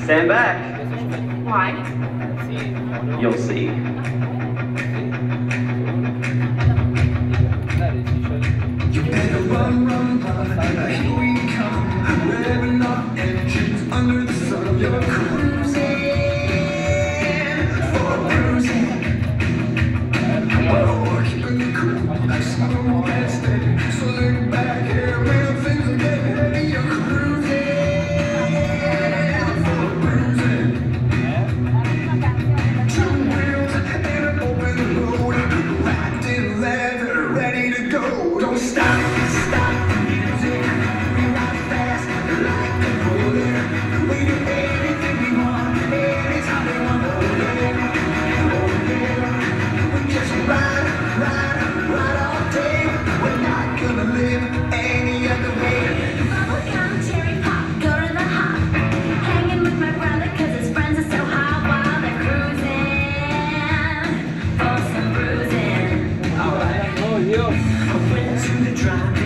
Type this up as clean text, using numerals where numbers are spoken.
Stand back. Why? You'll see. You better run, run, run. Here we come. Revving up engines under the sun. You're cruising for a bruising. Whoa, keeping it cool. Slow and steady. So look back here, man, things are getting heavy. You're cruising for a bruising. Two wheels and an open road. Wrapped in leather, ready to go. Don't stop, stop the music. We ride fast like a bullet. We do anything we want, anytime we want. Oh yeah. We just ride, ride, ride all day. We're not gonna live any other way. Bubblegum, cherry pop, go to the hop. Hanging with my brother 'cause his friends are so hot while they're cruising for some bruising. I went to the drive.